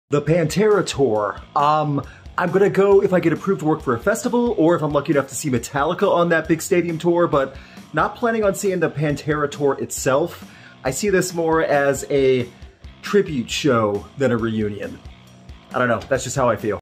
The Pantera tour. I'm gonna go if I get approved to work for a festival or if I'm lucky enough to see Metallica on that big stadium tour, but not planning on seeing the Pantera tour itself. I see this more as a tribute show than a reunion. I don't know, that's just how I feel.